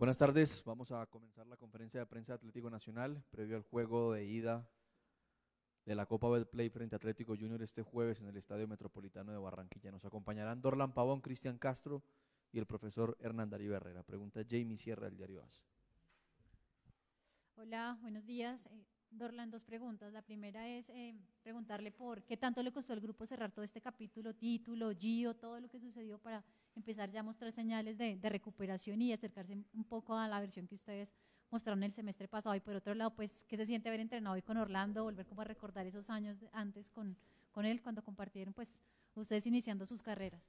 Buenas tardes, vamos a comenzar la conferencia de prensa de Atlético Nacional previo al juego de ida de la Copa Betplay frente a Atlético Junior este jueves en el Estadio Metropolitano de Barranquilla. Nos acompañarán Dorlan Pavón, Cristian Castro y el profesor Hernán Darío Herrera. Pregunta Jamie Sierra del diario AS. Hola, buenos días. Dorlan, dos preguntas. La primera es preguntarle por qué tanto le costó al grupo cerrar todo este capítulo, título, Gio, todo lo que sucedió para empezar ya a mostrar señales de recuperación y acercarse un poco a la versión que ustedes mostraron el semestre pasado. Y por otro lado, pues, ¿qué se siente haber entrenado hoy con Orlando, volver como a recordar esos años antes con él, cuando compartieron, pues, ustedes iniciando sus carreras?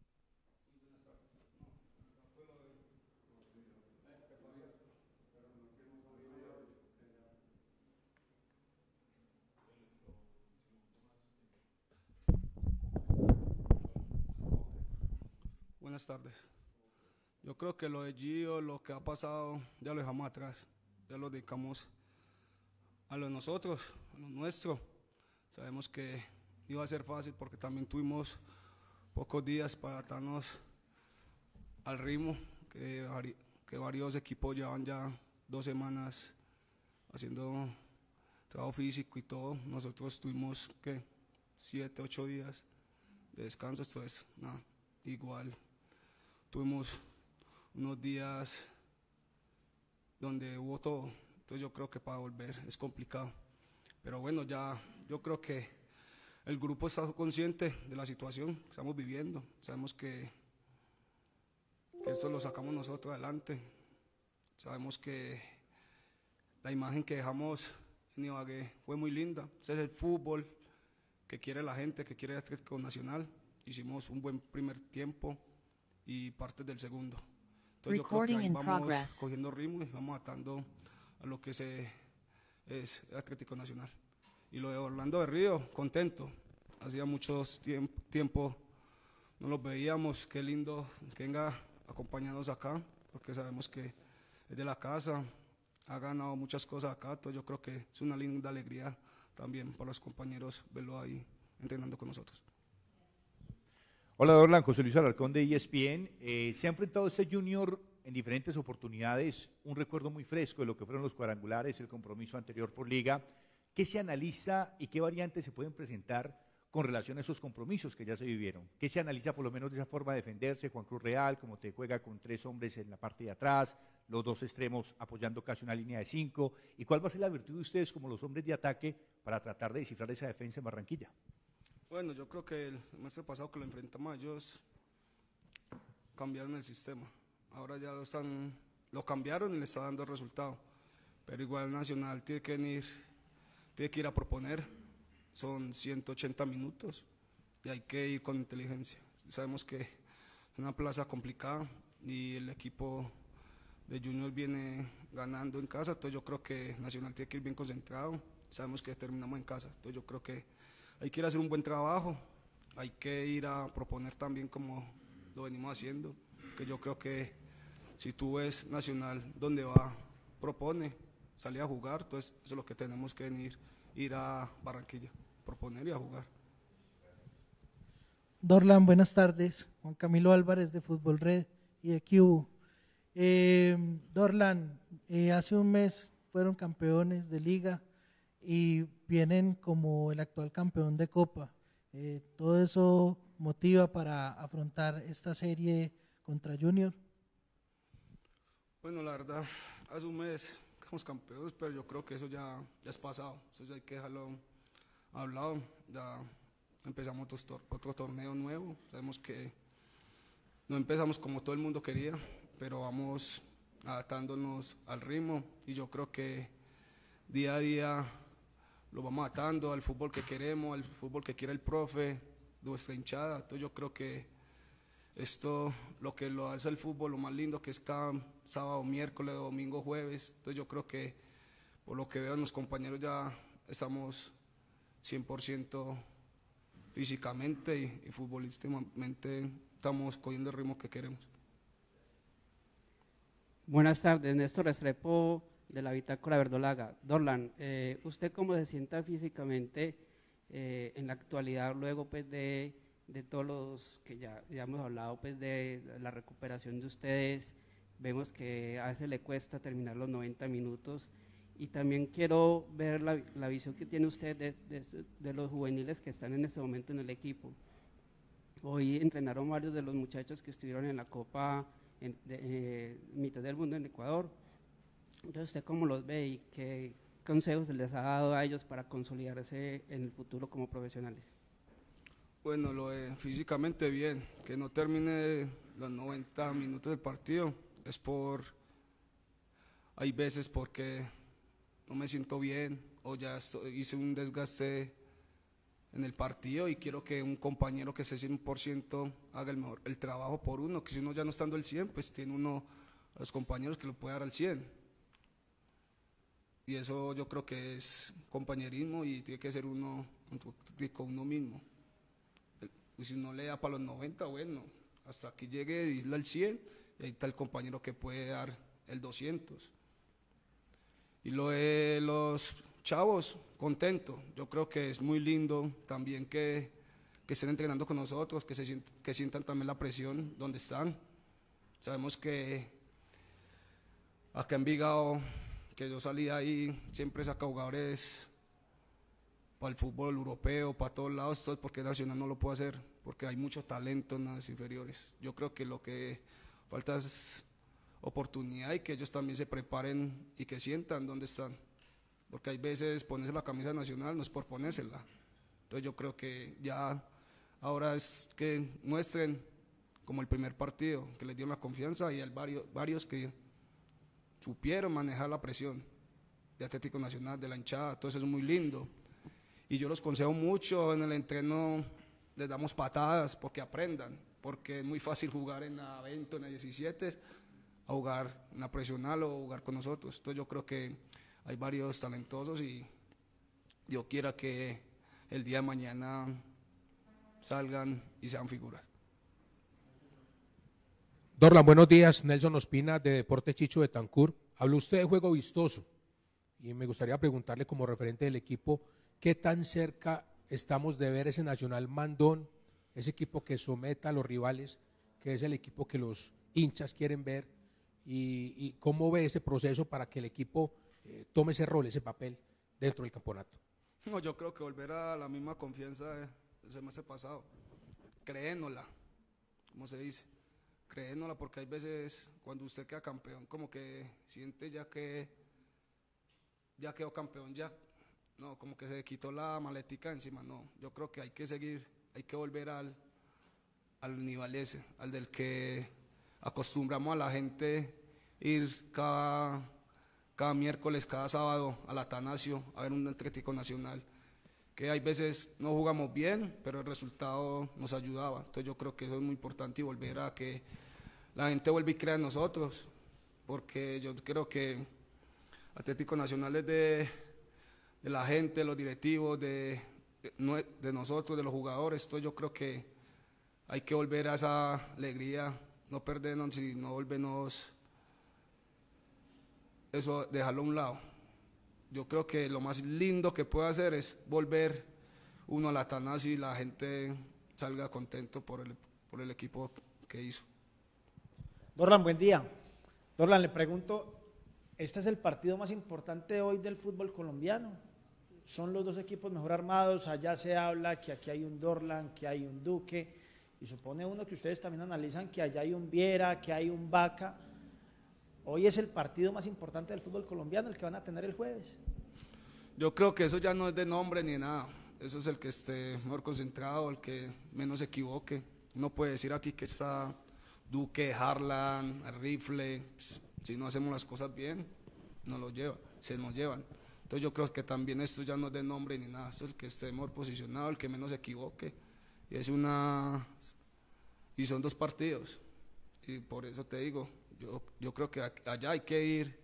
Buenas tardes. Yo creo que lo de Gio, lo que ha pasado, ya lo dejamos atrás. Ya lo dedicamos a lo de nosotros, a lo nuestro. Sabemos que iba a ser fácil porque también tuvimos pocos días para adaptarnos al ritmo, que varios equipos llevan ya 2 semanas haciendo trabajo físico y todo. Nosotros tuvimos, ¿qué? 7, 8 días de descanso, entonces, nada, igual. Tuvimos unos días donde hubo todo, entonces yo creo que para volver es complicado. Pero bueno, ya yo creo que el grupo está consciente de la situación que estamos viviendo. Sabemos que esto lo sacamos nosotros adelante. Sabemos que la imagen que dejamos en Ibagué fue muy linda. Ese es el fútbol que quiere la gente, que quiere el Atlético Nacional. Hicimos un buen primer tiempo y partes del segundo. Entonces yo creo que ahí vamos cogiendo ritmo y vamos atando a lo que es el Atlético Nacional. Y lo de Orlando de Río, contento. Hacía muchos tiempo no los veíamos. Qué lindo que venga a acompañarnos acá, porque sabemos que es de la casa, ha ganado muchas cosas acá. Entonces yo creo que es una linda alegría también para los compañeros verlo ahí entrenando con nosotros. Hola Dorlan, José Luis Alarcón de ESPN. Se ha enfrentado este Junior en diferentes oportunidades, un recuerdo muy fresco de lo que fueron los cuadrangulares, el compromiso anterior por liga. ¿Qué se analiza y qué variantes se pueden presentar con relación a esos compromisos que ya se vivieron? ¿Qué se analiza por lo menos de esa forma de defenderse? Juan Cruz Real, como te juega con 3 hombres en la parte de atrás, los 2 extremos apoyando casi una línea de 5. ¿Y cuál va a ser la virtud de ustedes como los hombres de ataque para tratar de descifrar esa defensa en Barranquilla? Bueno, yo creo que el semestre pasado que lo enfrentamos, ellos cambiaron el sistema. Ahora ya lo cambiaron y le está dando el resultado. Pero igual Nacional tiene que ir a proponer. Son 180 minutos y hay que ir con inteligencia. Sabemos que es una plaza complicada y el equipo de Junior viene ganando en casa, entonces yo creo que Nacional tiene que ir bien concentrado. Sabemos que terminamos en casa, entonces yo creo que hay que ir a hacer un buen trabajo, hay que ir a proponer también como lo venimos haciendo, porque yo creo que si tú ves Nacional donde va, propone, salir a jugar, entonces eso es lo que tenemos que ir a Barranquilla, proponer y a jugar. Dorlan, buenas tardes. Juan Camilo Álvarez de Fútbol Red y de QU. Dorlan, hace un mes fueron campeones de liga y vienen como el actual campeón de Copa. ¿Todo eso motiva para afrontar esta serie contra Junior? Bueno, la verdad, hace un mes somos campeones, pero yo creo que eso ya es pasado, eso ya hay que dejarlo hablado. Ya empezamos otro torneo nuevo, sabemos que no empezamos como todo el mundo quería, pero vamos adaptándonos al ritmo y yo creo que día a día lo vamos adaptando al fútbol que queremos, al fútbol que quiere el profe, nuestra hinchada. Entonces yo creo que esto, lo que lo hace el fútbol, lo más lindo que es cada sábado, miércoles, domingo, jueves. Entonces yo creo que por lo que veo los compañeros ya estamos 100% físicamente y futbolísticamente estamos cogiendo el ritmo que queremos. Buenas tardes, Néstor Restrepo de la Bitácora Verdolaga. Dorlan, ¿usted cómo se sienta físicamente en la actualidad luego pues de todos los que ya hemos hablado pues de la recuperación de ustedes, vemos que a veces le cuesta terminar los 90 minutos. Y también quiero ver la visión que tiene usted de los juveniles que están en este momento en el equipo. Hoy entrenaron varios de los muchachos que estuvieron en la Copa Mitad del Mundo en Ecuador. Entonces, ¿usted cómo los ve y qué consejos les ha dado a ellos para consolidarse en el futuro como profesionales? Bueno, físicamente bien, que no termine los 90 minutos del partido, hay veces porque no me siento bien o ya hice un desgaste en el partido y quiero que un compañero que esté 100% haga el trabajo por uno, que si uno ya no estando al 100, pues tiene uno a los compañeros que lo puede dar al 100. Y eso yo creo que es compañerismo y tiene que ser uno con uno mismo. Y si no le da para los 90, bueno, hasta que llegue y irle al 100, y ahí está el compañero que puede dar el 200. Y lo de los chavos, contento. Yo creo que es muy lindo también que estén entrenando con nosotros, que sientan también la presión donde están. Sabemos que acá en Envigado, que yo salí ahí, siempre saca jugadores para el fútbol europeo, para todos lados, porque Nacional no lo puede hacer, porque hay mucho talento en las inferiores. Yo creo que lo que falta es oportunidad y que ellos también se preparen y que sientan dónde están, porque hay veces ponerse la camisa nacional no es por ponérsela. Entonces yo creo que ya ahora es que muestren como el primer partido, que les dio la confianza y hay varios que supieron manejar la presión de Atlético Nacional, de la hinchada, todo eso es muy lindo. Y yo los consejo mucho, en el entreno les damos patadas porque aprendan, porque es muy fácil jugar en la 20 o en la 17 a jugar en la profesional o jugar con nosotros. Entonces yo creo que hay varios talentosos y Dios quiera que el día de mañana salgan y sean figuras. Dorlan, buenos días. Nelson Ospina de Deporte Chicho de Tancur. Habló usted de juego vistoso y me gustaría preguntarle como referente del equipo, ¿qué tan cerca estamos de ver ese Nacional mandón, ese equipo que someta a los rivales, que es el equipo que los hinchas quieren ver, y cómo ve ese proceso para que el equipo tome ese rol, ese papel dentro del campeonato? No, yo creo que volver a la misma confianza del semestre pasado, créenosla, como se dice, créenosla, porque hay veces cuando usted queda campeón, como que siente ya quedó campeón, no, como que se quitó la maletica encima. No, yo creo que hay que seguir, hay que volver al nivel ese, al del que acostumbramos a la gente ir cada miércoles, cada sábado al Atanasio a ver un Atlético Nacional, que hay veces no jugamos bien, pero el resultado nos ayudaba. Entonces yo creo que eso es muy importante y volver a que la gente vuelva y crea en nosotros, porque yo creo que Atlético Nacional es de la gente, de los directivos, de nosotros, de los jugadores. Entonces yo creo que hay que volver a esa alegría, no perdernos, sino volvernos, eso, dejarlo a un lado. Yo creo que lo más lindo que puede hacer es volver uno al Atanasio y la gente salga contento por el equipo que hizo. Dorlan, buen día. Dorlan, le pregunto, ¿este es el partido más importante hoy del fútbol colombiano? Son los dos equipos mejor armados, allá se habla que aquí hay un Dorlan, que hay un Duque, y supone uno que ustedes también analizan que allá hay un Viera, que hay un Vaca. Hoy es el partido más importante del fútbol colombiano, el que van a tener el jueves. Yo creo que eso ya no es de nombre ni de nada, eso es el que esté mejor concentrado, el que menos se equivoque. No puede decir aquí que está Duque, Harlan, el Rifle, si no hacemos las cosas bien, se nos llevan. Entonces yo creo que también esto ya no es de nombre ni nada, esto es el que esté mejor posicionado, el que menos se equivoque. Y son dos partidos, y por eso te digo, yo creo que allá hay que ir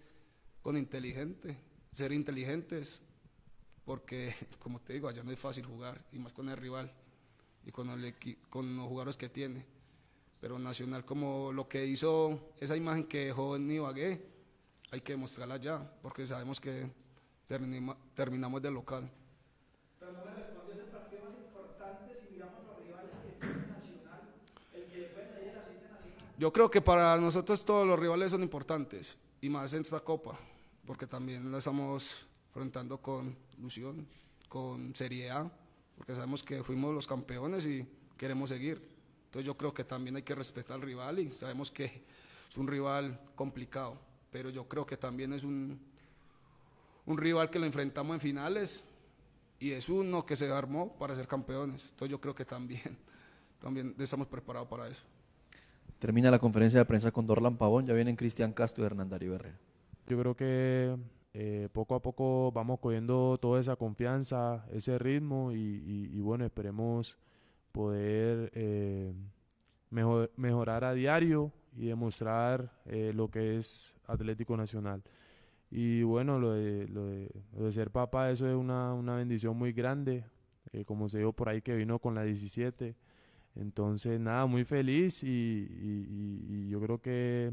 ser inteligentes, porque como te digo, allá no es fácil jugar, y más con el rival, y con los jugadores que tiene. Pero Nacional, como lo que hizo, esa imagen que dejó en Ibagué, hay que demostrarla allá, porque sabemos que terminamos de local. Pero no me respondió, es el partido más importante si miramos los rivales que tiene Nacional, el que le puede medir a la Nacional. Yo creo que para nosotros todos los rivales son importantes, y más en esta Copa, porque también la estamos enfrentando con ilusión, con seriedad, porque sabemos que fuimos los campeones y queremos seguir. Entonces yo creo que también hay que respetar al rival y sabemos que es un rival complicado, pero yo creo que también es un rival que lo enfrentamos en finales y es uno que se armó para ser campeones. Entonces yo creo que también estamos preparados para eso. Termina la conferencia de prensa con Dorlan Pavón, ya vienen Cristian Castro y Hernán Darío Herrera. Yo creo que poco a poco vamos cogiendo toda esa confianza, ese ritmo y bueno, esperemos poder mejorar a diario y demostrar lo que es Atlético Nacional. Y bueno, lo de ser papá, eso es una bendición muy grande, como se dijo por ahí que vino con la 17. Entonces, nada, muy feliz y yo creo que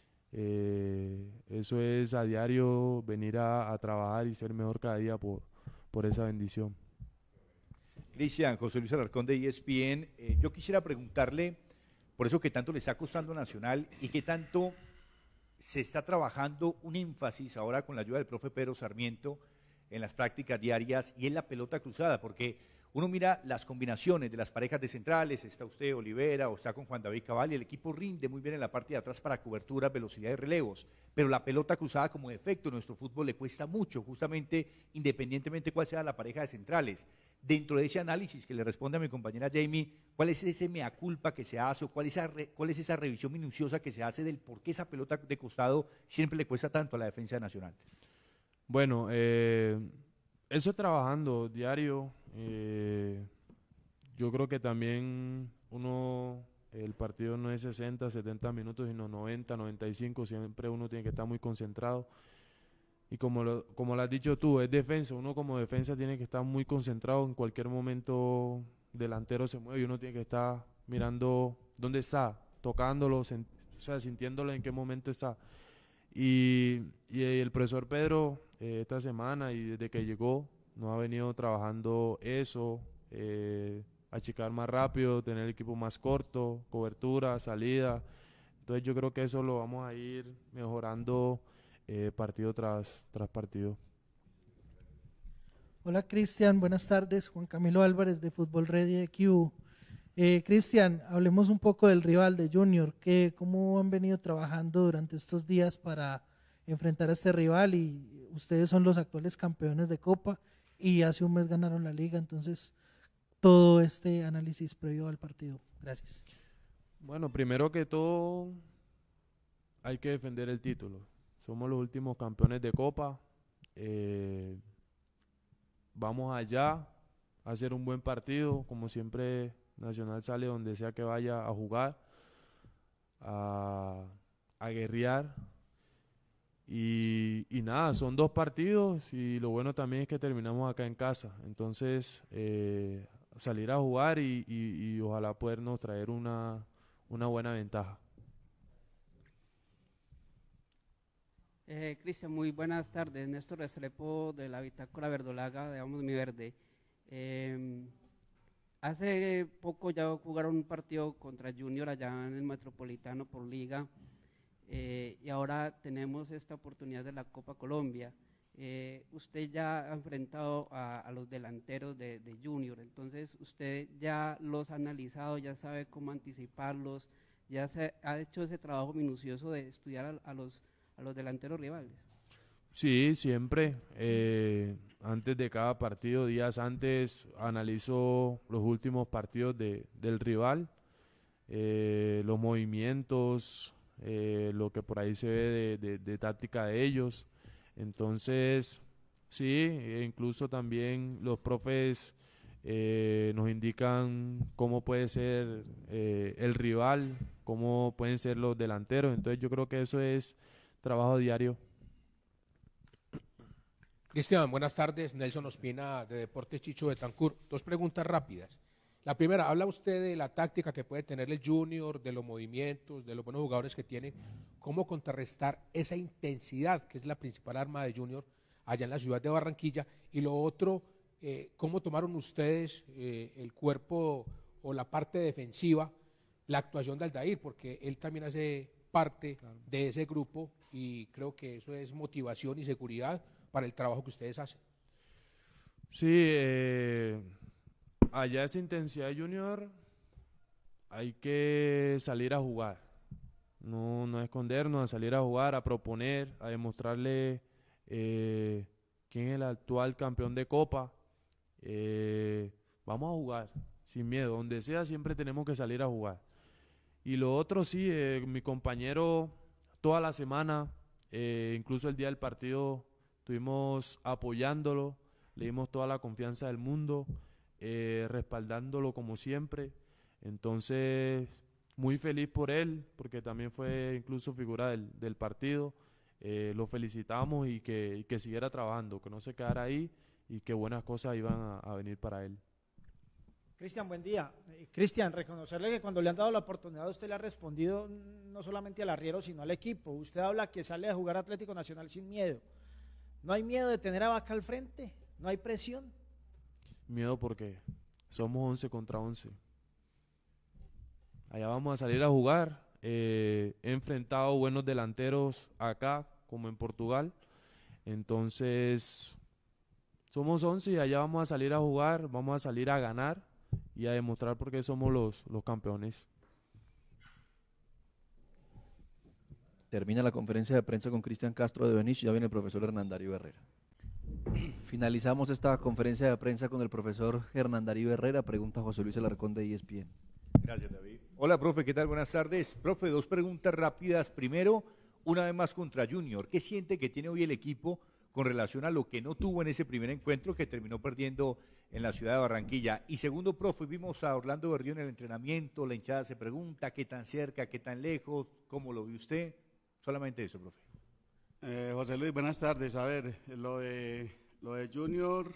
eso es a diario venir a trabajar y ser mejor cada día por esa bendición. Cristian, José Luis Alarcón de ESPN, yo quisiera preguntarle por eso que tanto le está costando a Nacional y que tanto se está trabajando un énfasis ahora con la ayuda del profe Pedro Sarmiento en las prácticas diarias y en la pelota cruzada, porque uno mira las combinaciones de las parejas de centrales, está usted Olivera o está con Juan David Cabal y el equipo rinde muy bien en la parte de atrás para cobertura, velocidad y relevos, pero la pelota cruzada como defecto en nuestro fútbol le cuesta mucho, justamente independientemente cuál sea la pareja de centrales. Dentro de ese análisis que le responde a mi compañera Jamie, ¿cuál es ese mea culpa que se hace o cuál es esa revisión minuciosa que se hace del por qué esa pelota de costado siempre le cuesta tanto a la defensa nacional? Bueno, eso trabajando diario, yo creo que también el partido no es 60, 70 minutos, sino 90, 95, siempre uno tiene que estar muy concentrado. Y como lo has dicho tú, es defensa, uno como defensa tiene que estar muy concentrado, en cualquier momento delantero se mueve y uno tiene que estar mirando dónde está, tocándolo, sintiéndolo en qué momento está. Y el profesor Pedro esta semana y desde que llegó nos ha venido trabajando eso, achicar más rápido, tener el equipo más corto, cobertura, salida. Entonces yo creo que eso lo vamos a ir mejorando partido tras partido. Hola Cristian, buenas tardes. Juan Camilo Álvarez de Fútbol Ready de Q. Cristian, hablemos un poco del rival de Junior. ¿Cómo han venido trabajando durante estos días para enfrentar a este rival? Y ustedes son los actuales campeones de Copa y hace un mes ganaron la Liga, entonces todo este análisis previo al partido. Gracias. Bueno, primero que todo hay que defender el título. Somos los últimos campeones de Copa. Vamos allá a hacer un buen partido, como siempre Nacional sale donde sea que vaya a jugar, a guerrear. Y nada, son 2 partidos y lo bueno también es que terminamos acá en casa. Entonces, salir a jugar y ojalá podernos traer una buena ventaja. Cristian, muy buenas tardes. Néstor Restrepo de la Bitácora Verdolaga de Vamos Mi Verde. Hace poco ya jugaron un partido contra Junior allá en el Metropolitano por Liga y ahora tenemos esta oportunidad de la Copa Colombia. Usted ya ha enfrentado a los delanteros de Junior, entonces usted ya los ha analizado, ya sabe cómo anticiparlos, ya se ha hecho ese trabajo minucioso de estudiar a los delanteros rivales. Sí, siempre. Antes de cada partido, días antes, analizo los últimos partidos del rival, los movimientos, lo que por ahí se ve de táctica de ellos. Entonces, sí, incluso también los profes nos indican cómo puede ser el rival, cómo pueden ser los delanteros. Entonces yo creo que eso es trabajo diario. Cristian, buenas tardes. Nelson Ospina de Deportes Chicho de Tancur. 2 preguntas rápidas. La primera, habla usted de la táctica que puede tener el Junior, de los movimientos, de los buenos jugadores que tiene. ¿Cómo contrarrestar esa intensidad que es la principal arma de Junior allá en la ciudad de Barranquilla? Y lo otro, ¿cómo tomaron ustedes el cuerpo o la parte defensiva la actuación de Aldair, porque él también hace parte de ese grupo y creo que eso es motivación y seguridad para el trabajo que ustedes hacen. Sí, allá esa intensidad junior hay que salir a jugar, no escondernos, a salir a jugar, a proponer, a demostrarle quién es el actual campeón de Copa. Vamos a jugar sin miedo, donde sea siempre tenemos que salir a jugar. Y lo otro sí, mi compañero toda la semana, incluso el día del partido, estuvimos apoyándolo, le dimos toda la confianza del mundo, respaldándolo como siempre. Entonces, muy feliz por él, porque también fue incluso figura del partido. Lo felicitamos y que siguiera trabajando, que no se quedara ahí y que buenas cosas iban a venir para él. Cristian, buen día. Cristian, reconocerle que cuando le han dado la oportunidad usted le ha respondido no solamente al arriero sino al equipo. Usted habla que sale a jugar Atlético Nacional sin miedo. ¿No hay miedo de tener a Vaca al frente? ¿No hay presión? Miedo porque somos 11 contra 11. Allá vamos a salir a jugar. He enfrentado buenos delanteros acá como en Portugal. Entonces, somos 11 y allá vamos a salir a jugar, vamos a salir a ganar y a demostrar por qué somos los campeones. Termina la conferencia de prensa con Cristian Castro de Benich, ya viene el profesor Hernán Darío Herrera. Finalizamos esta conferencia de prensa con el profesor Hernán Darío Herrera, pregunta José Luis Alarcón de ESPN. Gracias, David. Hola, profe, ¿qué tal? Buenas tardes. Profe, dos preguntas rápidas. Primero, una vez más contra Junior. ¿Qué siente que tiene hoy el equipo con relación a lo que no tuvo en ese primer encuentro que terminó perdiendo en la ciudad de Barranquilla? Y segundo, profe, vimos a Orlando Berrío en el entrenamiento, la hinchada se pregunta qué tan cerca, qué tan lejos, cómo lo vio usted. Solamente eso, profe. José Luis, buenas tardes. A ver, lo de Junior,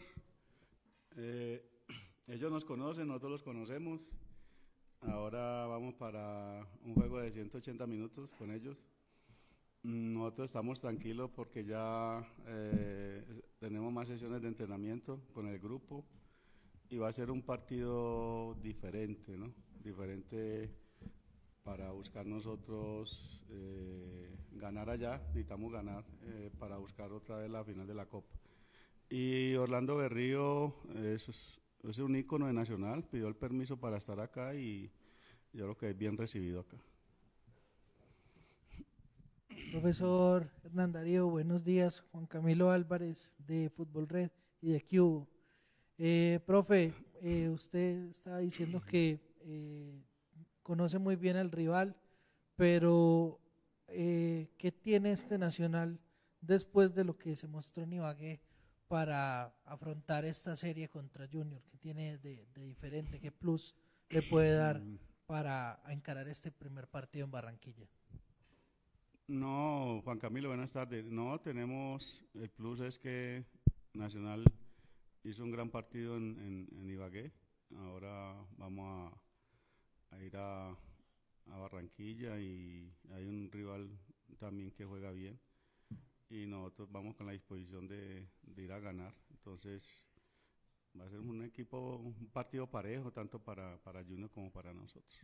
ellos nos conocen, nosotros los conocemos. Ahora vamos para un juego de 180 minutos con ellos. Nosotros estamos tranquilos porque ya tenemos más sesiones de entrenamiento con el grupo y va a ser un partido diferente, ¿no? Diferente para buscar nosotros ganar allá, necesitamos ganar para buscar otra vez la final de la Copa. Y Orlando Berrío es un ícono de Nacional, pidió el permiso para estar acá y yo creo que es bien recibido acá. Profesor Hernán Darío, buenos días. Juan Camilo Álvarez de Fútbol Red y de Cubo. Profe, usted estaba diciendo que conoce muy bien al rival, pero ¿qué tiene este Nacional después de lo que se mostró en Ibagué para afrontar esta serie contra Junior? ¿Qué tiene de diferente? ¿Qué plus le puede dar para encarar este primer partido en Barranquilla? No, Juan Camilo, buenas tardes. No, tenemos, el plus es que Nacional hizo un gran partido en Ibagué. Ahora vamos a ir a Barranquilla y hay un rival también que juega bien. Y nosotros vamos con la disposición de ir a ganar. Entonces, va a ser un partido parejo, tanto para Junior como para nosotros.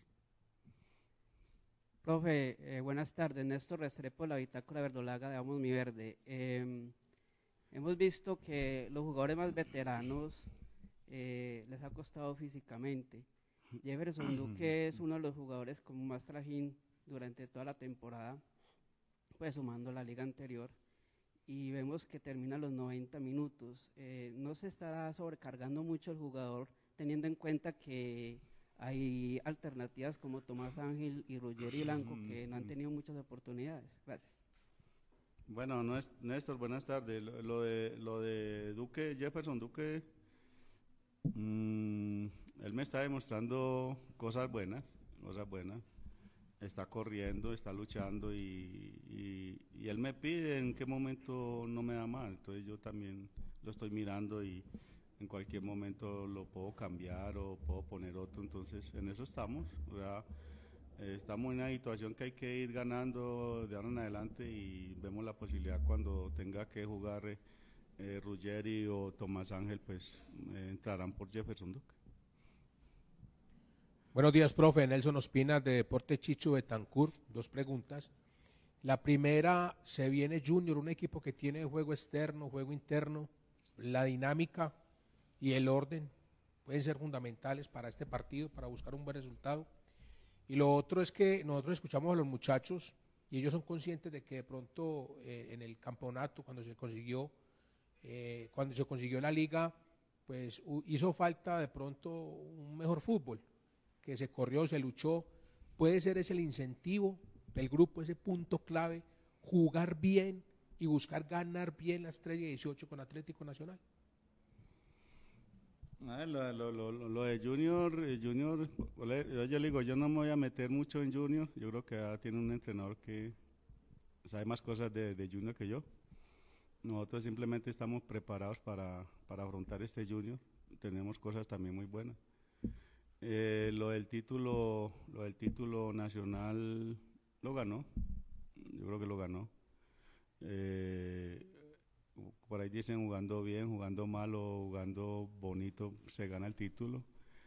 Profe, buenas tardes. Néstor Restrepo, la bitácora verdolaga de Vamos Mi Verde. Hemos visto que los jugadores más veteranos les ha costado físicamente. Jefferson Duque es uno de los jugadores con más trajín durante toda la temporada, pues sumando la liga anterior. Y vemos que termina los 90 minutos. ¿No se estará sobrecargando mucho el jugador, teniendo en cuenta que hay alternativas como Tomás Ángel y Ruggeri Blanco que no han tenido muchas oportunidades? Gracias. Bueno, Néstor, buenas tardes. Lo de Duque, Jefferson Duque, él me está demostrando cosas buenas. Está corriendo, está luchando y él me pide en qué momento no me da mal. Entonces yo también lo estoy mirando y en cualquier momento lo puedo cambiar o puedo poner otro. Entonces en eso estamos. Estamos en una situación que hay que ir ganando de ahora en adelante y vemos la posibilidad cuando tenga que jugar Ruggeri o Tomás Ángel, pues entrarán por Jefferson Duque. Buenos días, profe. Nelson Ospina, de Deporte Chicho de Tancur. 2 preguntas. La primera, se viene Junior, un equipo que tiene juego externo, juego interno. La dinámica y el orden pueden ser fundamentales para este partido, para buscar un buen resultado. Y lo otro es que nosotros escuchamos a los muchachos y ellos son conscientes de que de pronto en el campeonato, cuando se consiguió la liga, pues hizo falta de pronto un mejor fútbol, que se corrió, se luchó. Puede ser ese el incentivo del grupo, ese punto clave, jugar bien y buscar ganar bien la Estrella 18 con Atlético Nacional. Lo de Junior, yo le digo, yo no me voy a meter mucho en Junior. Yo creo que tiene un entrenador que sabe más cosas de Junior que yo. Nosotros simplemente estamos preparados para afrontar este Junior. Tenemos cosas también muy buenas. Lo del título nacional lo ganó. Yo creo que lo ganó. Por ahí dicen jugando bien, jugando mal o jugando bonito se gana el título.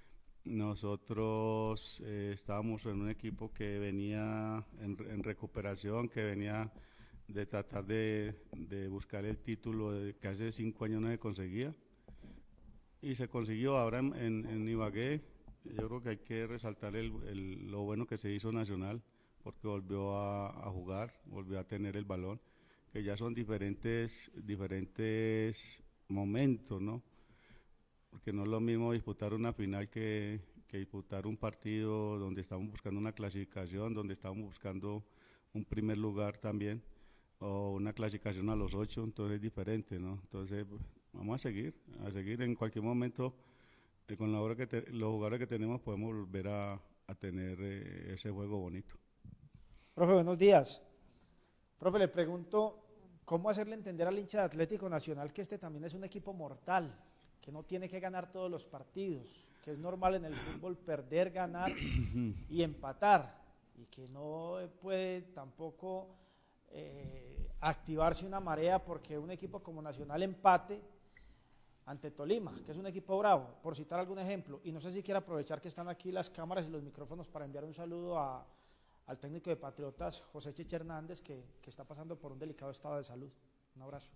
Nosotros estábamos en un equipo que venía en recuperación, que venía de tratar de buscar el título que hace 5 años no se conseguía, y se consiguió ahora en Ibagué. Yo creo que hay que resaltar lo bueno que se hizo Nacional, porque volvió a jugar, volvió a tener el balón, que ya son diferentes momentos, ¿no? Porque no es lo mismo disputar una final que disputar un partido donde estamos buscando una clasificación, donde estamos buscando un primer lugar también, o una clasificación a los 8, entonces es diferente, ¿no? Entonces vamos a seguir en cualquier momento, con los jugadores que tenemos podemos volver a tener ese juego bonito. Profe, buenos días. Profe, le pregunto, ¿cómo hacerle entender al hincha de Atlético Nacional que este también es un equipo mortal, que no tiene que ganar todos los partidos, que es normal en el fútbol perder, ganar y empatar, y que no puede tampoco activarse una marea porque un equipo como Nacional empate ante Tolima, que es un equipo bravo, por citar algún ejemplo? Y no sé si quiere aprovechar que están aquí las cámaras y los micrófonos para enviar un saludo al técnico de Patriotas, José Cheche Hernández, que está pasando por un delicado estado de salud. Un abrazo.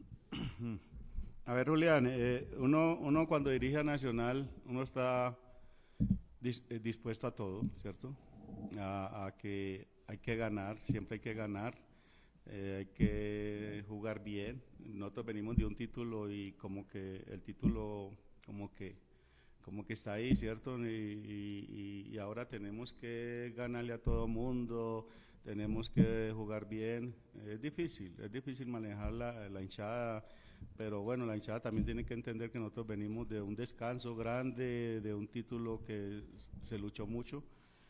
A ver, Julián, uno cuando dirige a Nacional, uno está dispuesto a todo, ¿cierto? A que hay que ganar, siempre hay que ganar, hay que jugar bien. Nosotros venimos de un título y como que el título como que está ahí, ¿cierto? Y ahora tenemos que ganarle a todo mundo, tenemos que jugar bien. Es difícil manejar la hinchada, pero bueno, la hinchada también tiene que entender que nosotros venimos de un descanso grande, de un título que se luchó mucho,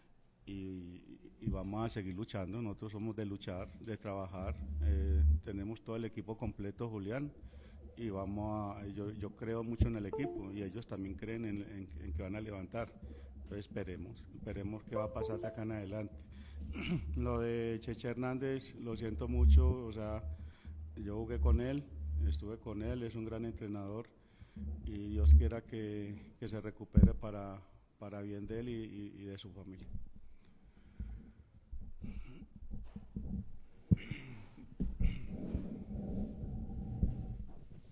y vamos a seguir luchando. Nosotros somos de luchar, de trabajar, tenemos todo el equipo completo, Julián, y yo creo mucho en el equipo y ellos también creen en que van a levantar. Entonces esperemos qué va a pasar de acá en adelante. Lo de Cheche Hernández, lo siento mucho, o sea, yo jugué con él, estuve con él, es un gran entrenador y Dios quiera que se recupere para bien de él y de su familia.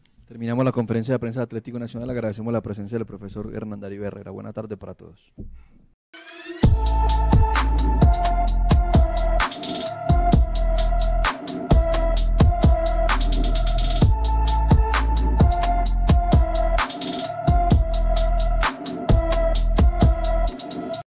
Terminamos la conferencia de prensa de Atlético Nacional. Agradecemos la presencia del profesor Hernán Darío Herrera. Buena tarde para todos.